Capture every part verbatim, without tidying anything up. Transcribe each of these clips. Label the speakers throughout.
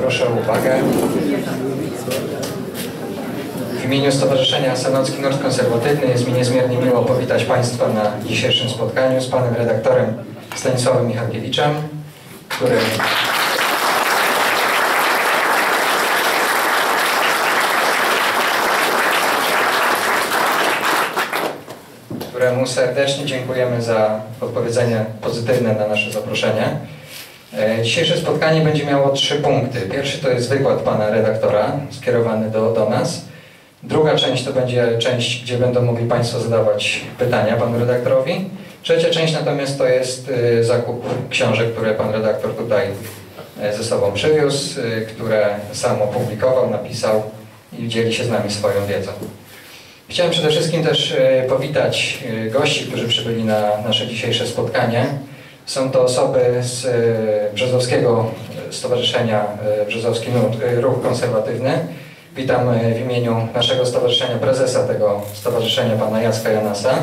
Speaker 1: proszę o uwagę. W imieniu Stowarzyszenia Sanocki Nurt Konserwatywny jest mi niezmiernie miło powitać Państwa na dzisiejszym spotkaniu z panem redaktorem Stanisławem Michalkiewiczem, który któremu serdecznie dziękujemy za odpowiedzenie pozytywne na nasze zaproszenie. Dzisiejsze spotkanie będzie miało trzy punkty. Pierwszy to jest wykład pana redaktora skierowany do, do nas. Druga część to będzie część, gdzie będą mogli Państwo zadawać pytania panu redaktorowi. Trzecia część natomiast to jest zakup książek, które pan redaktor tutaj ze sobą przywiózł, które sam opublikował, napisał i dzieli się z nami swoją wiedzą. Chciałem przede wszystkim też powitać gości, którzy przybyli na nasze dzisiejsze spotkanie. Są to osoby z Brzozowskiego Stowarzyszenia Brzozowski Ruch Konserwatywny. Witam w imieniu naszego stowarzyszenia, prezesa tego stowarzyszenia, pana Jacka Janasa.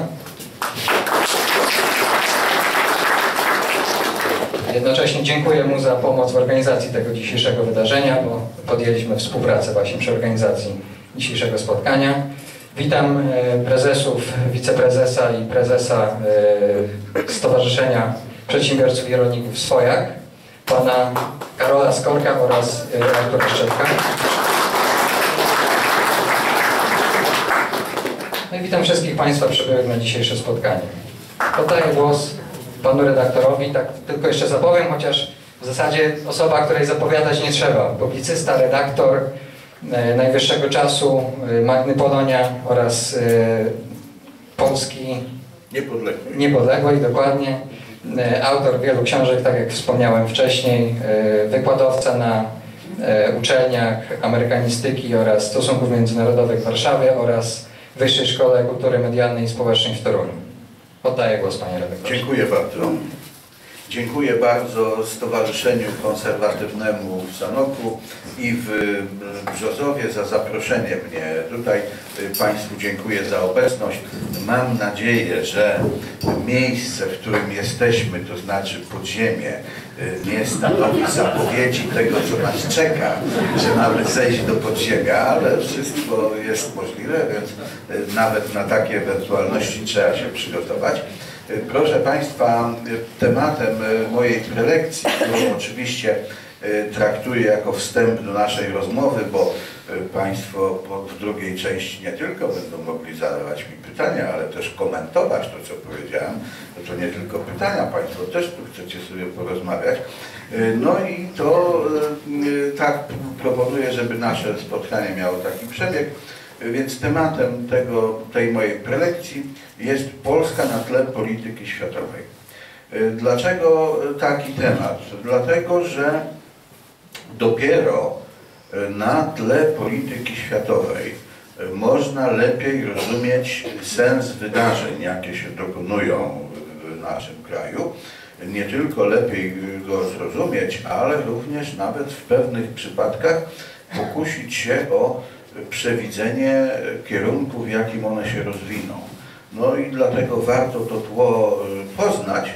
Speaker 1: Jednocześnie dziękuję mu za pomoc w organizacji tego dzisiejszego wydarzenia, bo podjęliśmy współpracę właśnie przy organizacji dzisiejszego spotkania. Witam prezesów, wiceprezesa i prezesa Stowarzyszenia Przedsiębiorców i Rolników Swojak, pana Karola Skorka oraz Artura Szczepka. No i witam wszystkich Państwa przybyłych na dzisiejsze spotkanie. Oddaję głos panu redaktorowi, tak tylko jeszcze zapowiem, chociaż w zasadzie osoba, której zapowiadać nie trzeba. Publicysta, redaktor e, Najwyższego Czasu, e, Magny Polonia oraz e, Polski
Speaker 2: Niepodległej.
Speaker 1: Niepodległej, dokładnie. E, autor wielu książek, tak jak wspomniałem wcześniej, e, wykładowca na e, uczelniach amerykanistyki oraz stosunków międzynarodowych w Warszawie oraz Wyższej Szkole Kultury Medialnej i Społecznej w Toruniu. Oddaję głos, panie redaktorze.
Speaker 2: Dziękuję bardzo. Dziękuję bardzo Stowarzyszeniu Konserwatywnemu w Sanoku i w Brzozowie za zaproszenie mnie tutaj. Państwu dziękuję za obecność. Mam nadzieję, że miejsce, w którym jesteśmy, to znaczy podziemie, nie stanowi zapowiedzi tego, co nas czeka, że mamy zejść do podziemia, ale wszystko jest możliwe, więc nawet na takie ewentualności trzeba się przygotować. Proszę Państwa, tematem mojej prelekcji, którą oczywiście traktuję jako wstęp do naszej rozmowy, bo Państwo w drugiej części nie tylko będą mogli zadawać mi pytania, ale też komentować to, co powiedziałem. No to nie tylko pytania, Państwo też tu chcecie sobie porozmawiać. No i to tak proponuję, żeby nasze spotkanie miało taki przebieg. Więc tematem tego, tej mojej prelekcji jest Polska na tle polityki światowej. Dlaczego taki temat? Dlatego, że dopiero na tle polityki światowej można lepiej rozumieć sens wydarzeń, jakie się dokonują w naszym kraju. Nie tylko lepiej go zrozumieć, ale również nawet w pewnych przypadkach pokusić się o przewidzenie kierunku, w jakim one się rozwiną. No i dlatego warto to tło poznać,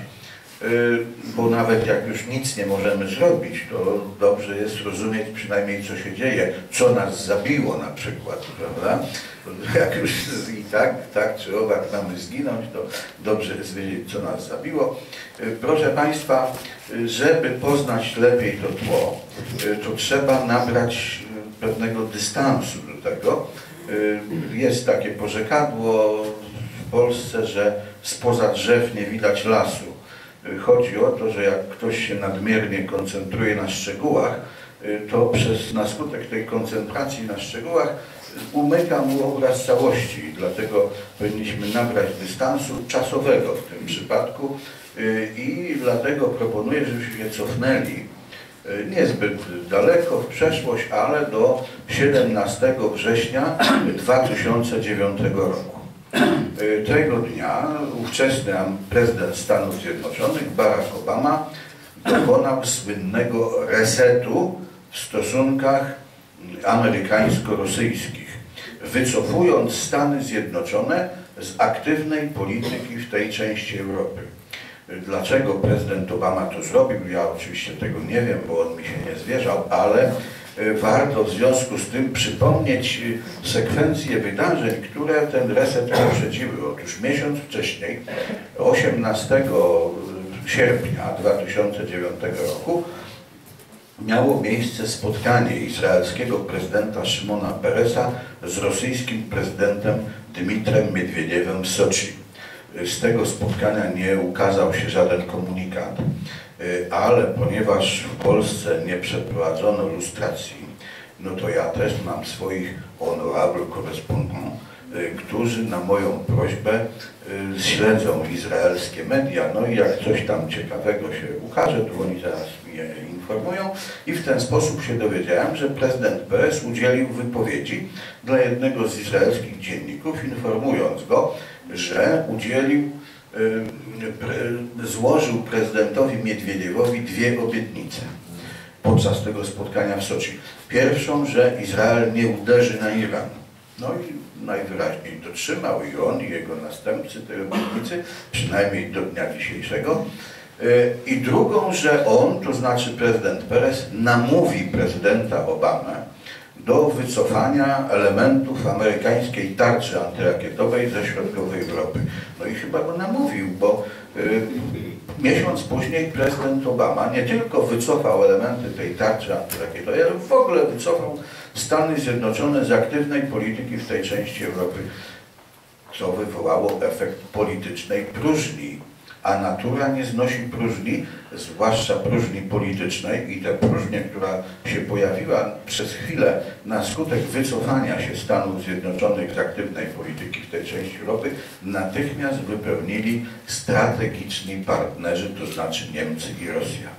Speaker 2: bo nawet jak już nic nie możemy zrobić, to dobrze jest rozumieć przynajmniej, co się dzieje, co nas zabiło na przykład, prawda? Jak już i tak, tak czy owak mamy zginąć, to dobrze jest wiedzieć, co nas zabiło. Proszę Państwa, żeby poznać lepiej to tło, to trzeba nabrać pewnego dystansu do tego. Jest takie porzekadło w Polsce, że spoza drzew nie widać lasu. Chodzi o to, że jak ktoś się nadmiernie koncentruje na szczegółach, to przez, na skutek tej koncentracji na szczegółach umyka mu obraz całości i dlatego powinniśmy nabrać dystansu czasowego w tym przypadku i dlatego proponuję, żebyśmy się cofnęli niezbyt daleko w przeszłość, ale do siedemnastego września dwa tysiące dziewiątego roku. Tego dnia ówczesny prezydent Stanów Zjednoczonych Barack Obama dokonał słynnego resetu w stosunkach amerykańsko-rosyjskich, wycofując Stany Zjednoczone z aktywnej polityki w tej części Europy. Dlaczego prezydent Obama to zrobił? Ja oczywiście tego nie wiem, bo on mi się nie zwierzał, ale warto w związku z tym przypomnieć sekwencję wydarzeń, które ten reset poprzedziły. Otóż miesiąc wcześniej, osiemnastego sierpnia dwa tysiące dziewiątego roku, miało miejsce spotkanie izraelskiego prezydenta Szymona Peresa z rosyjskim prezydentem Dmitrem Miedwiediewem w Soczi. Z tego spotkania nie ukazał się żaden komunikat, ale ponieważ w Polsce nie przeprowadzono lustracji, no to ja też mam swoich honorable correspondents, którzy na moją prośbę śledzą izraelskie media, no i jak coś tam ciekawego się ukaże, to oni zaraz mnie informują i w ten sposób się dowiedziałem, że prezydent Peres udzielił wypowiedzi dla jednego z izraelskich dzienników, informując go, że udzielił, złożył prezydentowi Miedwiediewowi dwie obietnice podczas tego spotkania w Soczi. Pierwszą, że Izrael nie uderzy na Iran. No i najwyraźniej dotrzymał i on, i jego następcy tej obietnicy, przynajmniej do dnia dzisiejszego. I drugą, że on, to znaczy prezydent Peres, namówi prezydenta Obamę do wycofania elementów amerykańskiej tarczy antyrakietowej ze środkowej Europy. No i chyba go namówił, bo y, miesiąc później prezydent Obama nie tylko wycofał elementy tej tarczy antyrakietowej, ale w ogóle wycofał Stany Zjednoczone z aktywnej polityki w tej części Europy, co wywołało efekt politycznej próżni. A natura nie znosi próżni, zwłaszcza próżni politycznej, i tę próżnię, która się pojawiła przez chwilę na skutek wycofania się Stanów Zjednoczonych z aktywnej polityki w tej części Europy, natychmiast wypełnili strategiczni partnerzy, to znaczy Niemcy i Rosja.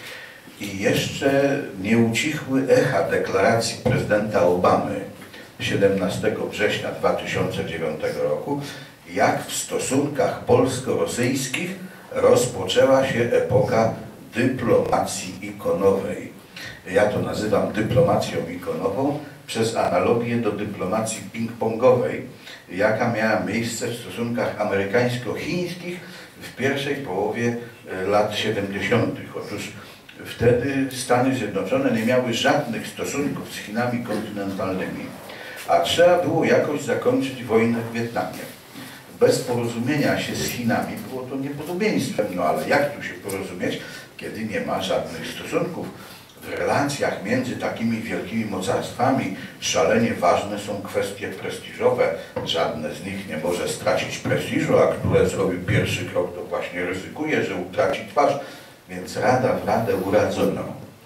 Speaker 2: I jeszcze nie ucichły echa deklaracji prezydenta Obamy siedemnastego września dwa tysiące dziewiątego roku, jak w stosunkach polsko-rosyjskich rozpoczęła się epoka dyplomacji ikonowej. Ja to nazywam dyplomacją ikonową przez analogię do dyplomacji ping-pongowej, jaka miała miejsce w stosunkach amerykańsko-chińskich w pierwszej połowie lat siedemdziesiątych. Otóż wtedy Stany Zjednoczone nie miały żadnych stosunków z Chinami kontynentalnymi, a trzeba było jakoś zakończyć wojnę w Wietnamie. Bez porozumienia się z Chinami było to niepodobieństwem, no ale jak tu się porozumieć, kiedy nie ma żadnych stosunków? W relacjach między takimi wielkimi mocarstwami szalenie ważne są kwestie prestiżowe. Żadne z nich nie może stracić prestiżu, a które zrobił pierwszy krok, to właśnie ryzykuje, że utraci twarz. Więc Rada w Radę uradzono,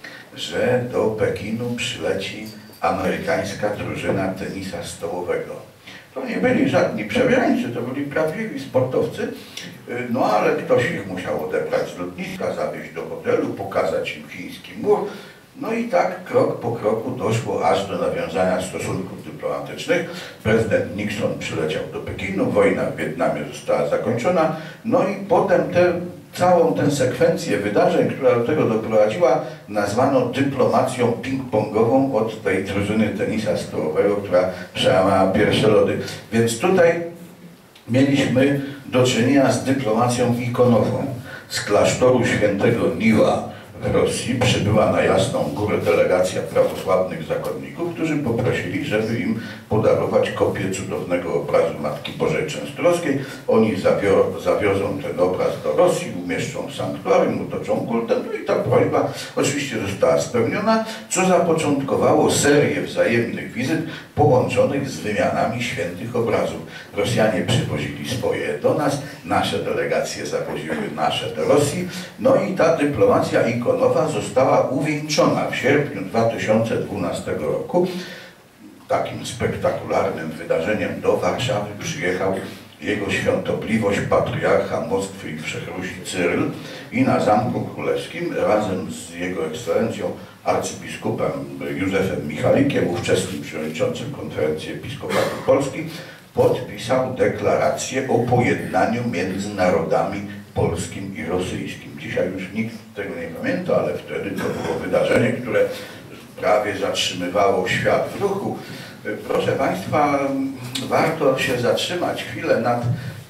Speaker 2: że do Pekinu przyleci amerykańska drużyna tenisa stołowego. To nie byli żadni przebierańcy, to byli prawdziwi sportowcy, no ale ktoś ich musiał odebrać z lotniska, zawieźć do hotelu, pokazać im chiński mur. No i tak krok po kroku doszło aż do nawiązania stosunków dyplomatycznych. Prezydent Nixon przyleciał do Pekinu, wojna w Wietnamie została zakończona, no i potem te, całą tę sekwencję wydarzeń, która do tego doprowadziła, nazwano dyplomacją ping-pongową od tej drużyny tenisa stołowego, która przełamała pierwsze lody. Więc tutaj mieliśmy do czynienia z dyplomacją ikonową. Z klasztoru świętego Niła w Rosji przybyła na Jasną Górę delegacja prawosławnych zakonników, którzy poprosili, żeby im podarować kopię cudownego obrazu Matki Bożej Częstochowskiej. Oni zawio zawiozą ten obraz do Rosji, umieszczą w sanktuarium, otoczą kultem, no i ta prośba oczywiście została spełniona, co zapoczątkowało serię wzajemnych wizyt połączonych z wymianami świętych obrazów. Rosjanie przywozili swoje do nas, nasze delegacje zawoziły nasze do Rosji, no i ta dyplomacja ikonowa została uwieńczona w sierpniu dwa tysiące dwunastego roku. Takim spektakularnym wydarzeniem do Warszawy przyjechał jego świątobliwość patriarcha Moskwy i Wszechrusi Cyryl i na Zamku Królewskim razem z jego ekscelencją arcybiskupem Józefem Michalikiem, ówczesnym przewodniczącym Konferencji Episkopatu Polski, podpisał deklarację o pojednaniu między narodami polskim i rosyjskim. Dzisiaj już nikt tego nie pamięta, ale wtedy to było wydarzenie, które prawie zatrzymywało świat w ruchu. Proszę Państwa, warto się zatrzymać chwilę nad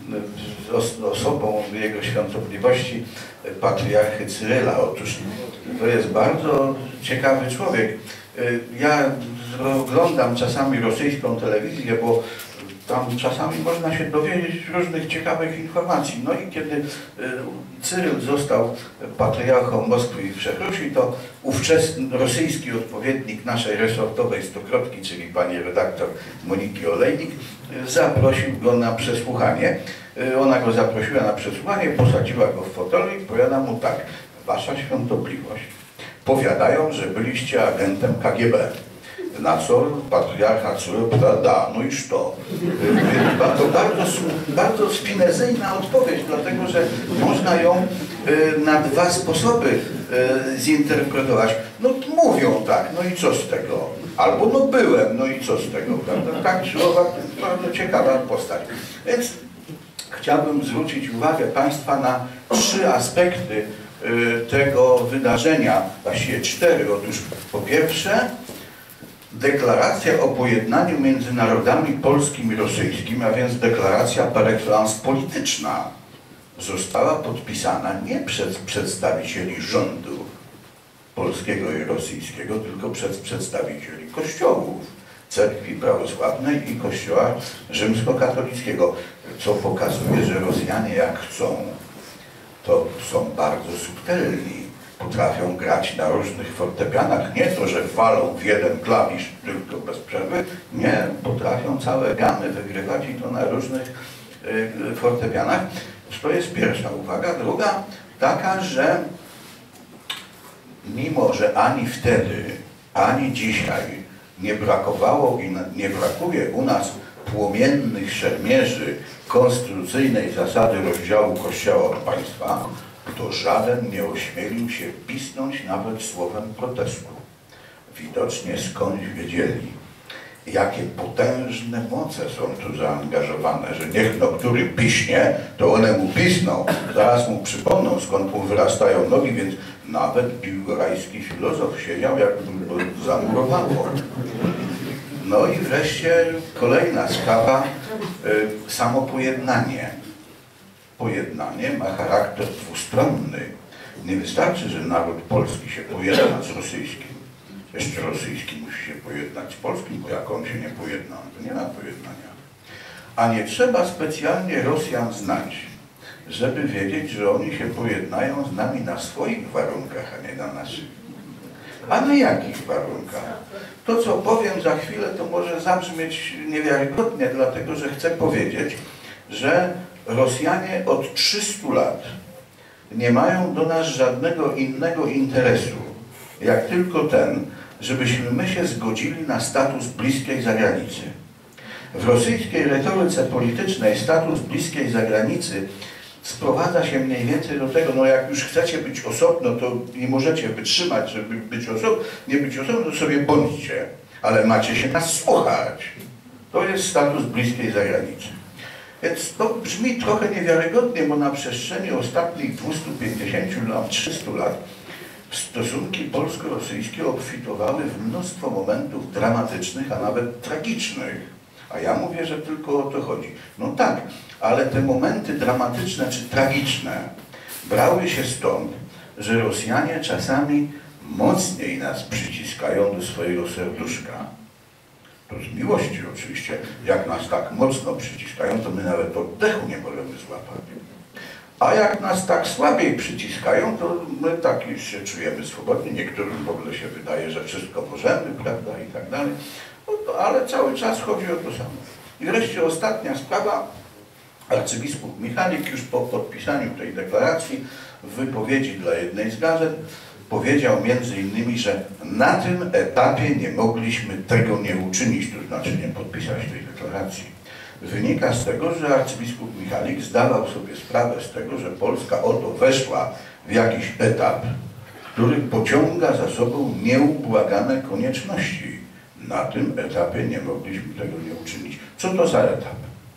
Speaker 2: osobą jego świątobliwości patriarchy Cyryla. Otóż to jest bardzo ciekawy człowiek. Ja oglądam czasami rosyjską telewizję, bo tam czasami można się dowiedzieć różnych ciekawych informacji. No i kiedy Cyryl został patriarchą Moskwy i Wszechrusi, to ówczesny rosyjski odpowiednik naszej resortowej stokrotki, czyli pani redaktor Moniki Olejnik, zaprosił go na przesłuchanie. Ona go zaprosiła na przesłuchanie, posadziła go w fotelu i powiada mu tak: wasza świątobliwość, powiadają, że byliście agentem K G B. Na co patriarcha Cyryl pyta, da, no iż to. To bardzo, bardzo spinezyjna odpowiedź, dlatego że można ją na dwa sposoby zinterpretować. No mówią tak, no i co z tego? Albo no byłem, no i co z tego? Prawda? Tak, Słowak to bardzo ciekawa postać. Więc chciałbym zwrócić uwagę Państwa na trzy aspekty tego wydarzenia, właściwie cztery. Otóż po pierwsze, deklaracja o pojednaniu między narodami polskim i rosyjskim, a więc deklaracja par excellence polityczna, została podpisana nie przez przedstawicieli rządu polskiego i rosyjskiego, tylko przez przedstawicieli kościołów, cerkwi prawosławnej i kościoła rzymskokatolickiego, co pokazuje, że Rosjanie jak chcą, to są bardzo subtelni. Potrafią grać na różnych fortepianach, nie to, że walą w jeden klawisz tylko bez przerwy, nie, potrafią całe gamy wygrywać i to na różnych y, fortepianach. To jest pierwsza uwaga. Druga taka, że mimo, że ani wtedy, ani dzisiaj nie brakowało i nie brakuje u nas płomiennych szermierzy konstytucyjnej zasady rozdziału Kościoła od państwa, to żaden nie ośmielił się pisnąć nawet słowem protestu. Widocznie skądś wiedzieli, jakie potężne moce są tu zaangażowane, że niech no który piśnie, to one mu pisną, zaraz mu przypomną, skąd mu wyrastają nogi, więc nawet biłgorajski filozof siedział, jakby go zamurowało. No i wreszcie kolejna sprawa, y, samopojednanie. Pojednanie ma charakter dwustronny. Nie wystarczy, że naród polski się pojedna z rosyjskim. Jeszcze rosyjski musi się pojednać z polskim, bo jak on się nie pojedna, to nie ma pojednania. A nie trzeba specjalnie Rosjan znać, żeby wiedzieć, że oni się pojednają z nami na swoich warunkach, a nie na naszych. A na jakich warunkach? To, co powiem za chwilę, to może zabrzmieć niewiarygodnie, dlatego że chcę powiedzieć, że Rosjanie od trzystu lat nie mają do nas żadnego innego interesu, jak tylko ten, żebyśmy my się zgodzili na status bliskiej zagranicy. W rosyjskiej retoryce politycznej status bliskiej zagranicy sprowadza się mniej więcej do tego, no jak już chcecie być osobno, to nie możecie wytrzymać, żeby być osobno, nie być osobno, to sobie bądźcie, ale macie się nas słuchać. To jest status bliskiej zagranicy. Więc to brzmi trochę niewiarygodnie, bo na przestrzeni ostatnich dwustu pięćdziesięciu lat, trzystu lat stosunki polsko-rosyjskie obfitowały w mnóstwo momentów dramatycznych, a nawet tragicznych. A ja mówię, że tylko o to chodzi. No tak, ale te momenty dramatyczne czy tragiczne brały się stąd, że Rosjanie czasami mocniej nas przyciskają do swojego serduszka. To z miłości oczywiście. Jak nas tak mocno przyciskają, to my nawet oddechu nie możemy złapać. A jak nas tak słabiej przyciskają, to my tak już się czujemy swobodnie. Niektórym w ogóle się wydaje, że wszystko możemy, prawda, i tak dalej. No to, ale cały czas chodzi o to samo. I wreszcie ostatnia sprawa. Arcybiskup Michalik już po podpisaniu tej deklaracji w wypowiedzi dla jednej z gazet powiedział między innymi, że na tym etapie nie mogliśmy tego nie uczynić, to znaczy nie podpisać tej deklaracji. Wynika z tego, że arcybiskup Michalik zdawał sobie sprawę z tego, że Polska oto weszła w jakiś etap, który pociąga za sobą nieubłagane konieczności. Na tym etapie nie mogliśmy tego nie uczynić. Co to za etap?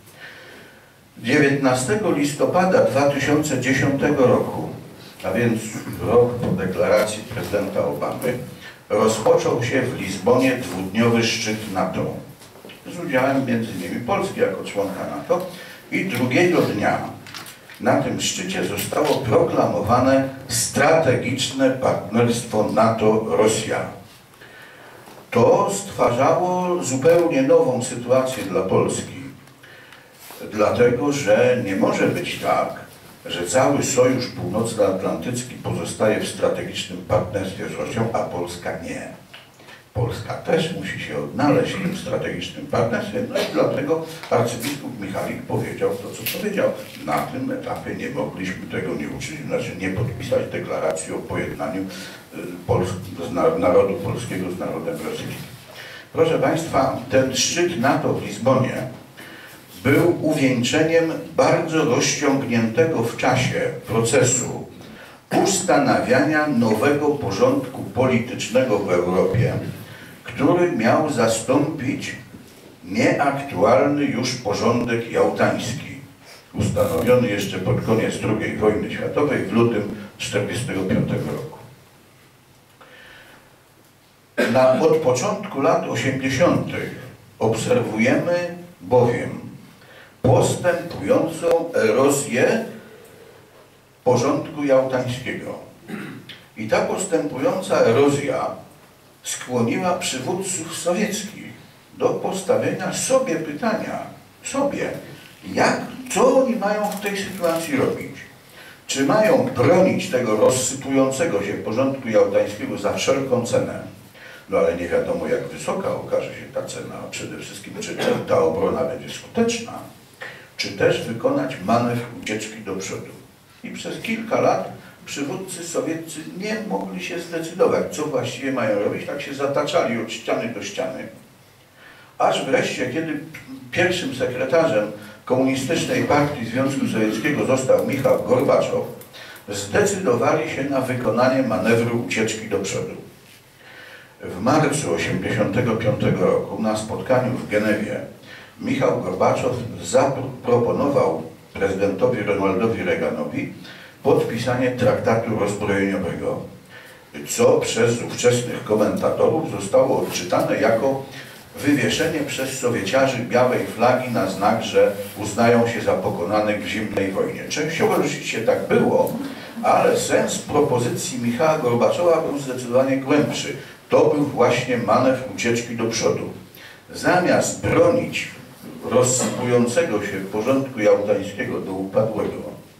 Speaker 2: dziewiętnastego listopada dwa tysiące dziesiątego roku, a więc rok po deklaracji prezydenta Obamy, rozpoczął się w Lizbonie dwudniowy szczyt NATO z udziałem między innymi Polski jako członka NATO i drugiego dnia na tym szczycie zostało proklamowane strategiczne partnerstwo NATO-Rosja. to stwarzało zupełnie nową sytuację dla Polski. Dlatego, że nie może być tak, że cały Sojusz Północnoatlantycki pozostaje w strategicznym partnerstwie z Rosją, a Polska nie. Polska też musi się odnaleźć w tym strategicznym partnerstwie, no i dlatego arcybiskup Michalik powiedział to, co powiedział. Na tym etapie nie mogliśmy tego nie uczynić, znaczy nie podpisać deklaracji o pojednaniu Pols z narodu polskiego z narodem rosyjskim. Proszę Państwa, ten szczyt NATO w Lizbonie był uwieńczeniem bardzo rozciągniętego w czasie procesu ustanawiania nowego porządku politycznego w Europie, który miał zastąpić nieaktualny już porządek jałtański, ustanowiony jeszcze pod koniec drugiej wojny światowej w lutym tysiąc dziewięćset czterdziestego piątego roku. Na, od początku lat osiemdziesiątych obserwujemy bowiem postępującą erozję porządku jałtańskiego. I ta postępująca erozja skłoniła przywódców sowieckich do postawienia sobie pytania, sobie, jak, co oni mają w tej sytuacji robić? Czy mają bronić tego rozsypującego się porządku jałtańskiego za wszelką cenę? No ale nie wiadomo, jak wysoka okaże się ta cena, a przede wszystkim, czy ta obrona będzie skuteczna, czy też wykonać manewr ucieczki do przodu. I przez kilka lat przywódcy sowieccy nie mogli się zdecydować, co właściwie mają robić, tak się zataczali od ściany do ściany. Aż wreszcie, kiedy pierwszym sekretarzem Komunistycznej Partii Związku Sowieckiego został Michał Gorbaczow, zdecydowali się na wykonanie manewru ucieczki do przodu. W marcu tysiąc dziewięćset osiemdziesiątego piątego roku na spotkaniu w Genewie Michał Gorbaczow zaproponował prezydentowi Ronaldowi Reaganowi podpisanie traktatu rozbrojeniowego, co przez ówczesnych komentatorów zostało odczytane jako wywieszenie przez Sowieciarzy białej flagi na znak, że uznają się za pokonanych w zimnej wojnie. Częściowo rzeczywiście tak było, ale sens propozycji Michała Gorbaczowa był zdecydowanie głębszy. To był właśnie manewr ucieczki do przodu. Zamiast bronić rozsypującego się porządku jałtańskiego do upadłego,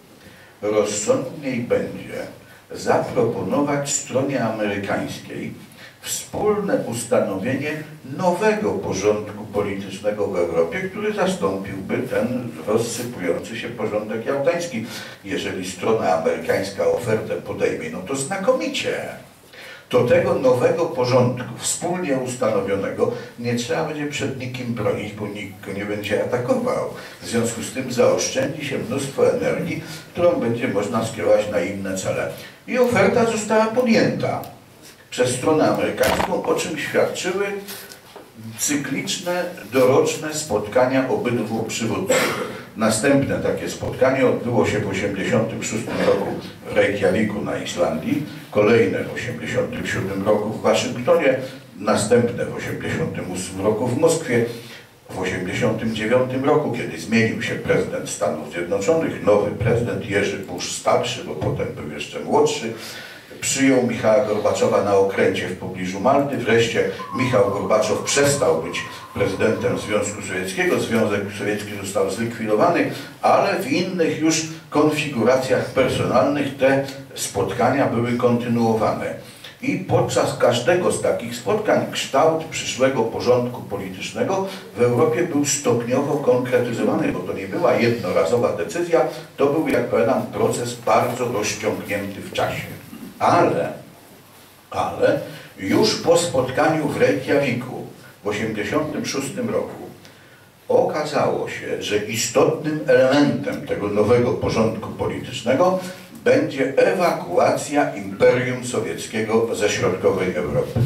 Speaker 2: rozsądniej będzie zaproponować stronie amerykańskiej wspólne ustanowienie nowego porządku politycznego w Europie, który zastąpiłby ten rozsypujący się porządek jałtański. Jeżeli strona amerykańska ofertę podejmie, no to znakomicie. Do tego nowego porządku, wspólnie ustanowionego, nie trzeba będzie przed nikim bronić, bo nikt go nie będzie atakował. W związku z tym zaoszczędzi się mnóstwo energii, którą będzie można skierować na inne cele. I oferta została podjęta przez stronę amerykańską, o czym świadczyły cykliczne, doroczne spotkania obydwu przywódców. Następne takie spotkanie odbyło się w tysiąc dziewięćset osiemdziesiątym szóstym roku w Reykjaviku na Islandii, kolejne w tysiąc dziewięćset osiemdziesiątym siódmym roku w Waszyngtonie, następne w tysiąc dziewięćset osiemdziesiątym ósmym roku w Moskwie, w tysiąc dziewięćset osiemdziesiątym dziewiątym roku, kiedy zmienił się prezydent Stanów Zjednoczonych, nowy prezydent Jerzy Bush starszy, bo potem był jeszcze młodszy, przyjął Michała Gorbaczowa na okręcie w pobliżu Malty. Wreszcie Michał Gorbaczow przestał być prezydentem Związku Sowieckiego. Związek Sowiecki został zlikwidowany, ale w innych już konfiguracjach personalnych te spotkania były kontynuowane. I podczas każdego z takich spotkań kształt przyszłego porządku politycznego w Europie był stopniowo konkretyzowany, bo to nie była jednorazowa decyzja, to był, jak powiadam, proces bardzo rozciągnięty w czasie. Ale, ale już po spotkaniu w Reykjaviku w tysiąc dziewięćset osiemdziesiątym szóstym roku okazało się, że istotnym elementem tego nowego porządku politycznego będzie ewakuacja Imperium Sowieckiego ze środkowej Europy.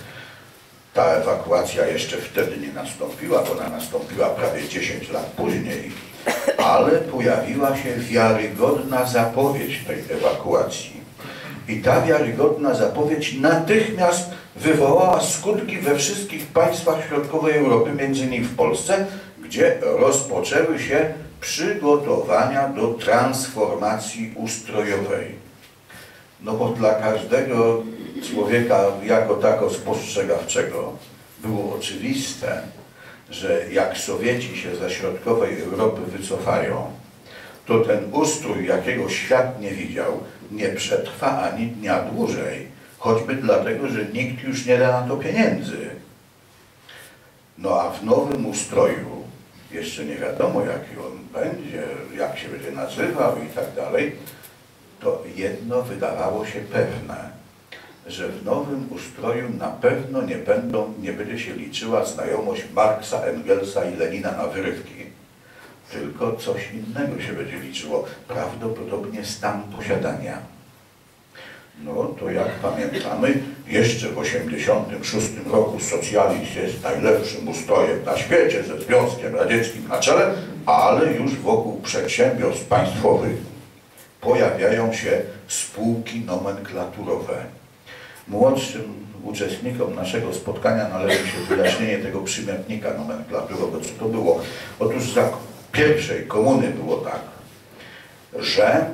Speaker 2: Ta ewakuacja jeszcze wtedy nie nastąpiła, bo ona nastąpiła prawie dziesięć lat później, ale pojawiła się wiarygodna zapowiedź tej ewakuacji. I ta wiarygodna zapowiedź natychmiast wywołała skutki we wszystkich państwach środkowej Europy, między innymi w Polsce, gdzie rozpoczęły się przygotowania do transformacji ustrojowej. No bo dla każdego człowieka jako tako spostrzegawczego było oczywiste, że jak Sowieci się ze środkowej Europy wycofają, to ten ustrój, jakiego świat nie widział, nie przetrwa ani dnia dłużej. Choćby dlatego, że nikt już nie da na to pieniędzy. No a w nowym ustroju, jeszcze nie wiadomo jaki on będzie, jak się będzie nazywał i tak dalej, to jedno wydawało się pewne, że w nowym ustroju na pewno nie będą, nie będzie się liczyła znajomość Marksa, Engelsa i Lenina na wyrywki, tylko coś innego się będzie liczyło, prawdopodobnie stan posiadania. No to jak pamiętamy, jeszcze w osiemdziesiątym szóstym roku socjalizm jest najlepszym ustrojem na świecie ze Związkiem Radzieckim na czele, ale już wokół przedsiębiorstw państwowych pojawiają się spółki nomenklaturowe. Młodszym uczestnikom naszego spotkania należy się wyjaśnienie tego przymiotnika nomenklaturowego. Co to było? Otóż za pierwszej komuny było tak, że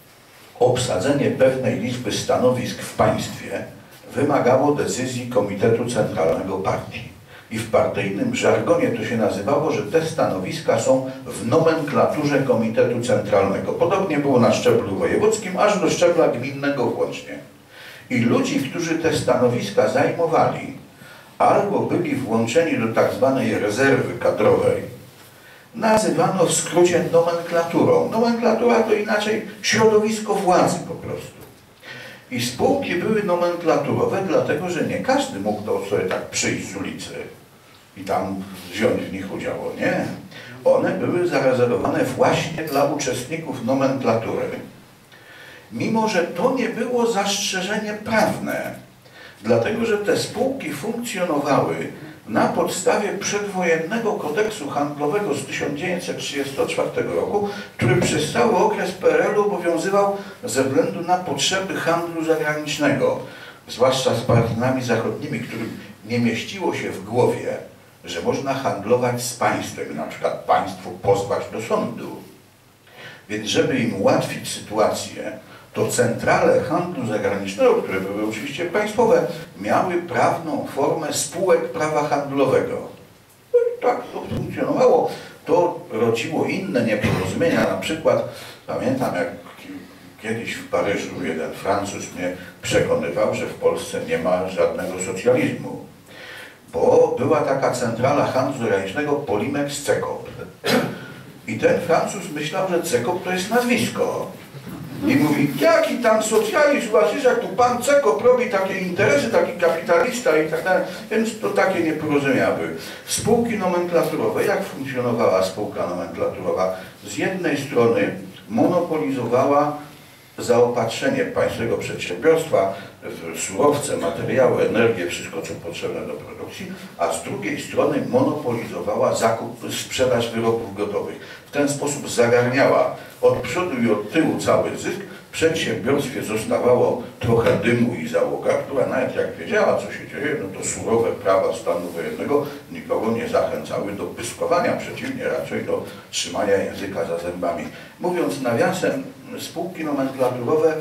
Speaker 2: obsadzenie pewnej liczby stanowisk w państwie wymagało decyzji Komitetu Centralnego Partii. I w partyjnym żargonie to się nazywało, że te stanowiska są w nomenklaturze Komitetu Centralnego. Podobnie było na szczeblu wojewódzkim, aż do szczebla gminnego włącznie. I ludzi, którzy te stanowiska zajmowali, albo byli włączeni do tak zwanej rezerwy kadrowej, nazywano w skrócie nomenklaturą. Nomenklatura to inaczej środowisko władzy po prostu. I spółki były nomenklaturowe, dlatego że nie każdy mógł to sobie tak przyjść z ulicy i tam wziąć w nich udział. Nie. One były zarezerwowane właśnie dla uczestników nomenklatury. Mimo że to nie było zastrzeżenie prawne, dlatego że te spółki funkcjonowały na podstawie przedwojennego kodeksu handlowego z tysiąc dziewięćset trzydziestego czwartego roku, który przez cały okres P R L-u obowiązywał ze względu na potrzeby handlu zagranicznego, zwłaszcza z państwami zachodnimi, którym nie mieściło się w głowie, że można handlować z państwem i na przykład państwo pozwać do sądu. Więc żeby im ułatwić sytuację, to centrale handlu zagranicznego, które były oczywiście państwowe, miały prawną formę spółek prawa handlowego. No i tak to funkcjonowało. To rodziło inne nieporozumienia. Na przykład pamiętam, jak kiedyś w Paryżu jeden Francuz mnie przekonywał, że w Polsce nie ma żadnego socjalizmu. Bo była taka centrala handlu zagranicznego Polimex Cekop. I ten Francuz myślał, że Cekop to jest nazwisko. I mówi, jaki tam socjalizm, zobaczysz, jak tu pan Cekop robi takie interesy, taki kapitalista i tak dalej. Więc to takie nieporozumienia były. Spółki nomenklaturowe, jak funkcjonowała spółka nomenklaturowa? Z jednej strony monopolizowała zaopatrzenie państwowego przedsiębiorstwa w surowce, materiały, energię, wszystko co potrzebne do produkcji, a z drugiej strony monopolizowała zakup, sprzedaż wyrobów gotowych. W ten sposób zagarniała od przodu i od tyłu cały zysk. W przedsiębiorstwie zostawało trochę dymu i załoga, która nawet jak wiedziała, co się dzieje, no to surowe prawa stanu wojennego nikogo nie zachęcały do pyskowania, przeciwnie, raczej do trzymania języka za zębami. Mówiąc nawiasem, spółki nomenklaturowe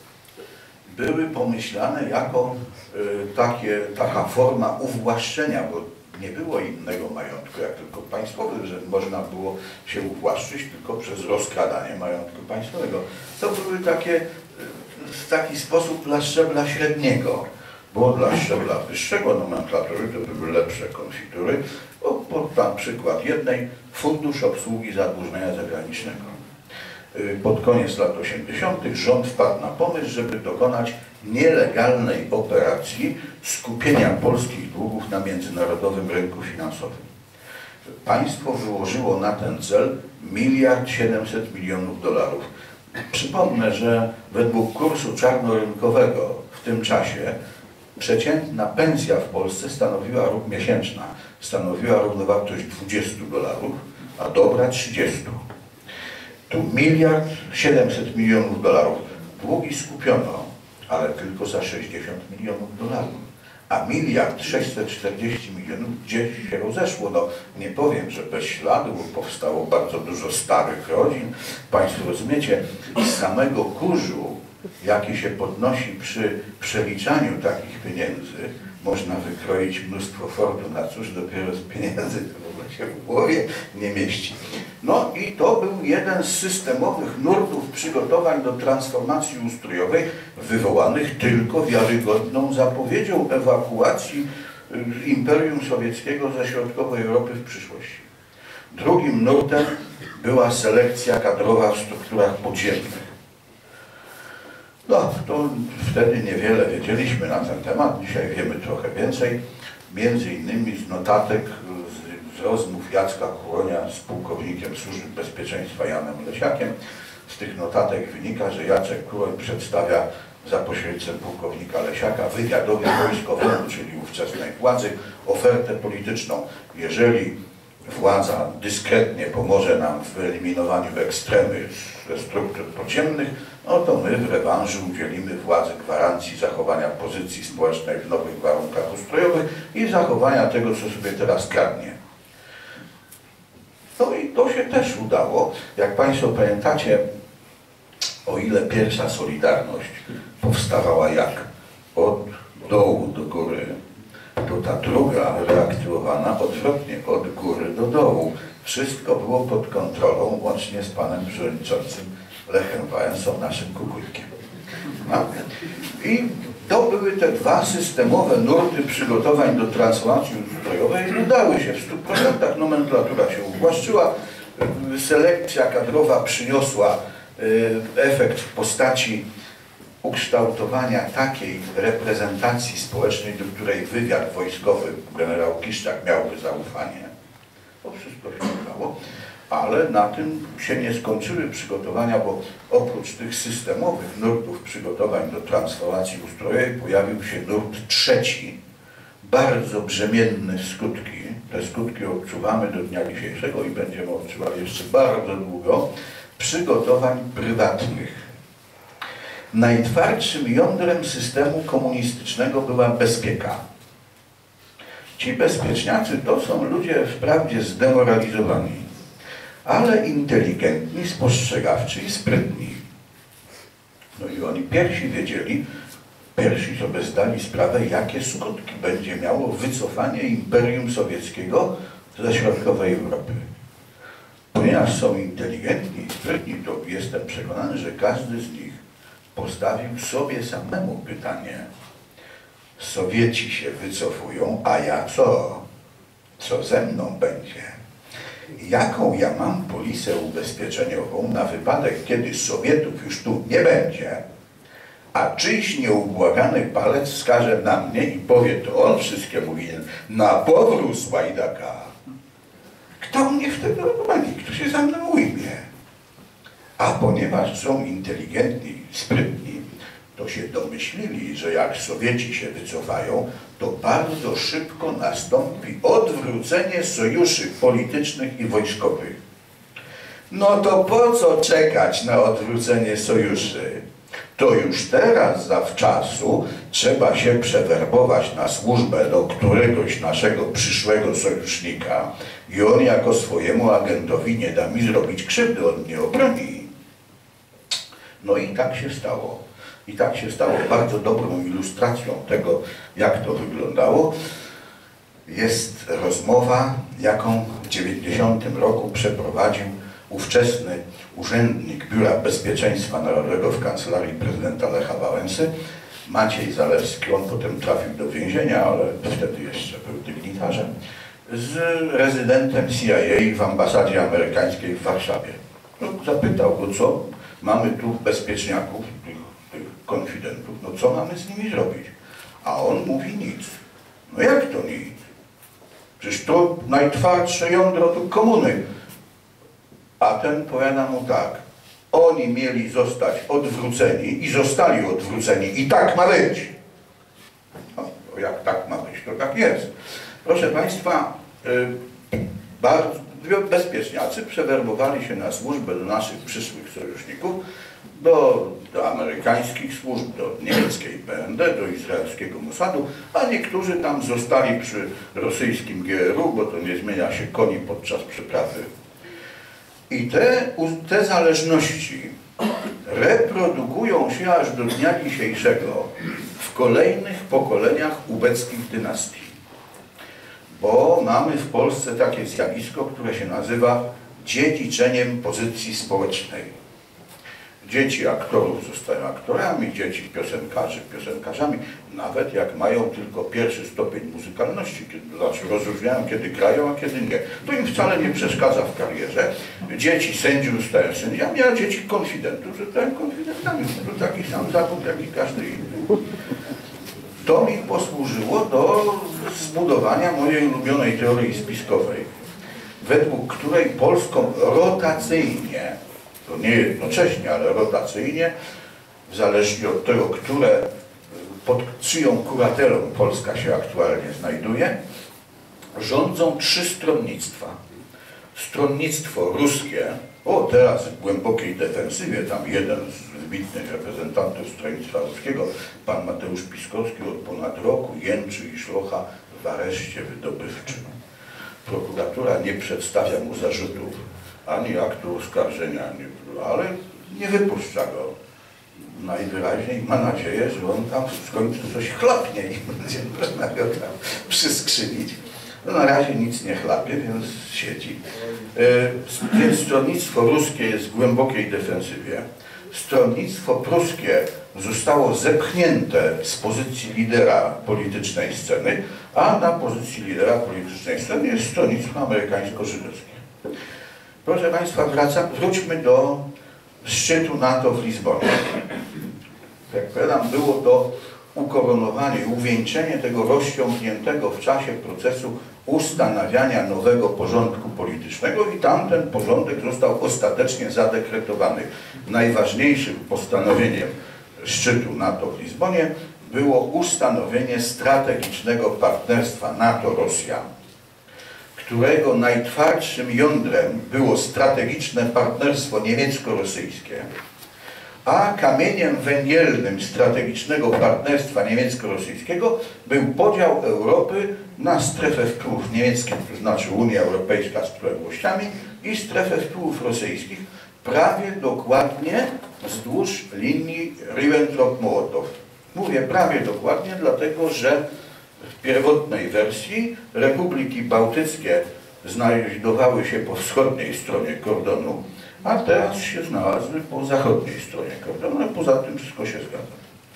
Speaker 2: były pomyślane jako y, takie, taka forma uwłaszczenia, bo nie było innego majątku, jak tylko państwowy, że można było się uwłaszczyć tylko przez rozkradanie majątku państwowego. To były takie, w taki sposób dla szczebla średniego, bo dla szczebla wyższego nomenklatury to były lepsze konfitury. Bo podam przykład jednej, Fundusz Obsługi Zadłużenia Zagranicznego. Pod koniec lat osiemdziesiątych rząd wpadł na pomysł, żeby dokonać nielegalnej operacji skupienia polskich długów na międzynarodowym rynku finansowym. Państwo wyłożyło na ten cel miliard siedemset milionów dolarów. Przypomnę, że według kursu czarnorynkowego w tym czasie przeciętna pensja w Polsce stanowiła, miesięczna, stanowiła równowartość dwudziestu dolarów, a dobra trzydziestu. Tu miliard siedemset milionów dolarów. Długi skupiono, ale tylko za sześćdziesiąt milionów dolarów. A miliard sześćset czterdzieści milionów gdzieś się rozeszło. No nie powiem, że bez śladu, bo powstało bardzo dużo starych rodzin. Państwo rozumiecie, z samego kurzu jakie się podnosi przy przeliczaniu takich pieniędzy, można wykroić mnóstwo fortun, a cóż dopiero z pieniędzy, to w ogóle się w głowie nie mieści. No i to był jeden z systemowych nurtów przygotowań do transformacji ustrojowej, wywołanych tylko wiarygodną zapowiedzią ewakuacji Imperium Sowieckiego ze środkowej Europy w przyszłości. Drugim nurtem była selekcja kadrowa w strukturach podziemnych. No, to wtedy niewiele wiedzieliśmy na ten temat, dzisiaj wiemy trochę więcej. Między innymi z notatek, z, z rozmów Jacka Kuronia z pułkownikiem Służby Bezpieczeństwa Janem Lesiakiem. Z tych notatek wynika, że Jacek Kuroń przedstawia za pośrednictwem pułkownika Lesiaka wywiadowi wojskowemu, czyli ówczesnej władzy, ofertę polityczną. Jeżeli władza dyskretnie pomoże nam w wyeliminowaniu ekstremy ze struktur podziemnych, no to my w rewanżu udzielimy władzy gwarancji zachowania pozycji społecznej w nowych warunkach ustrojowych i zachowania tego, co sobie teraz kradnie. No i to się też udało. Jak Państwo pamiętacie, o ile pierwsza Solidarność powstawała jak? Od dołu do góry, to ta druga reaktywowana odwrotnie, od góry do dołu. Wszystko było pod kontrolą, łącznie z panem przewodniczącym Lechem Wałęsą, naszym kukułkiem. No. I to były te dwa systemowe nurty przygotowań do transformacji ustrojowej. Udały się w stu procentach, nomenklatura się uwłaszczyła, selekcja kadrowa przyniosła efekt w postaci ukształtowania takiej reprezentacji społecznej, do której wywiad wojskowy generał Kiszczak miałby zaufanie. To wszystko się udało, ale na tym się nie skończyły przygotowania, bo oprócz tych systemowych nurtów przygotowań do transformacji ustrojowej pojawił się nurt trzeci, bardzo brzemienny w skutki. Te skutki odczuwamy do dnia dzisiejszego i będziemy odczuwali jeszcze bardzo długo. Przygotowań prywatnych. Najtwardszym jądrem systemu komunistycznego była bezpieka. Ci bezpieczniacy to są ludzie wprawdzie zdemoralizowani, ale inteligentni, spostrzegawczy i sprytni. No i oni pierwsi wiedzieli, pierwsi sobie zdali sprawę, jakie skutki będzie miało wycofanie Imperium Sowieckiego ze środkowej Europy. Ponieważ są inteligentni i sprytni, to jestem przekonany, że każdy z nich postawił sobie samemu pytanie: Sowieci się wycofują, a ja co? Co ze mną będzie? Jaką ja mam polisę ubezpieczeniową na wypadek, kiedy Sowietów już tu nie będzie, a czyjś nieubłagany palec wskaże na mnie i powie, to on wszystkiemu winien, na powrót z Łajdaka. Kto mnie wtedy odmani? Kto się za mną ujmie? A ponieważ są inteligentni, sprytni, to się domyślili, że jak Sowieci się wycofają, to bardzo szybko nastąpi odwrócenie sojuszy politycznych i wojskowych. No to po co czekać na odwrócenie sojuszy? To już teraz zawczasu trzeba się przewerbować na służbę do któregoś naszego przyszłego sojusznika i on jako swojemu agentowi nie da mi zrobić krzywdy, on mnie obroni. No i tak się stało. I tak się stało. Bardzo dobrą ilustracją tego, jak to wyglądało, jest rozmowa, jaką w dziewięćdziesiątym roku przeprowadził ówczesny urzędnik Biura Bezpieczeństwa Narodowego w kancelarii prezydenta Lecha Wałęsy, Maciej Zalewski. On potem trafił do więzienia, ale wtedy jeszcze był dygnitarzem, z rezydentem C I A w ambasadzie amerykańskiej w Warszawie. No, zapytał go, co mamy tu bezpieczniaków, tych, tych konfidentów, no co mamy z nimi zrobić? A on mówi nic. No jak to nic? Przecież to najtwardsze jądro tu komuny. A ten powiada mu tak: oni mieli zostać odwróceni i zostali odwróceni i tak ma być. No, jak tak ma być, to tak jest. Proszę Państwa, yy, bardzo bezpieczniacy przewerbowali się na służbę do naszych przyszłych sojuszników, do, do amerykańskich służb, do niemieckiej B N D, do izraelskiego Mossadu, a niektórzy tam zostali przy rosyjskim G R U, bo to nie zmienia się koni podczas przeprawy. I te, te zależności reprodukują się aż do dnia dzisiejszego w kolejnych pokoleniach ubeckich dynastii. Bo mamy w Polsce takie zjawisko, które się nazywa dziedziczeniem pozycji społecznej. Dzieci aktorów zostają aktorami, dzieci piosenkarzy piosenkarzami, nawet jak mają tylko pierwszy stopień muzykalności, kiedy, znaczy rozróżniają, kiedy grają, a kiedy nie. To im wcale nie przeszkadza w karierze. Dzieci sędziów zostają sędziami, a dzieci konfidentów zostają konfidentami. To taki sam zawód, jak i każdy inny. To mi posłużyło do zbudowania mojej ulubionej teorii spiskowej, według której Polską rotacyjnie, to nie jednocześnie, ale rotacyjnie, zależnie od tego, które, pod czyją kuratelą Polska się aktualnie znajduje, rządzą trzy stronnictwa. Stronnictwo ruskie, o teraz w głębokiej defensywie, tam jeden z wybitnych reprezentantów stronnictwa ruskiego, pan Mateusz Piskowski, od ponad roku jęczy i szlocha w areszcie wydobywczym. Prokuratura nie przedstawia mu zarzutów, ani aktu oskarżenia, ale nie wypuszcza go. Najwyraźniej ma nadzieję, że on tam w końcu coś chlapnie i będzie można go tam przyskrzywić. No na razie nic nie chlapie, więc siedzi. E, więc stronnictwo ruskie jest w głębokiej defensywie. Stronnictwo pruskie zostało zepchnięte z pozycji lidera politycznej sceny, a na pozycji lidera politycznej sceny jest stronnictwo amerykańsko-żydowskie. Proszę Państwa, wracam, wróćmy do szczytu NATO w Lizbonie. Jak powiadam, było to ukoronowanie, uwieńczenie tego rozciągniętego w czasie procesu ustanawiania nowego porządku politycznego i tamten porządek został ostatecznie zadekretowany. Najważniejszym postanowieniem szczytu NATO w Lizbonie było ustanowienie strategicznego partnerstwa NATO-Rosja, którego najtwardszym jądrem było strategiczne partnerstwo niemiecko-rosyjskie, a kamieniem węgielnym strategicznego partnerstwa niemiecko-rosyjskiego był podział Europy na strefę wpływów niemieckich, to znaczy Unia Europejska z podległościami, i strefę wpływów rosyjskich, prawie dokładnie wzdłuż linii Ribbentrop-Mołotow. Mówię prawie dokładnie, dlatego że w pierwotnej wersji republiki bałtyckie znajdowały się po wschodniej stronie kordonu, a teraz się znalazły po zachodniej stronie kordonu, ale poza tym wszystko się zgadza.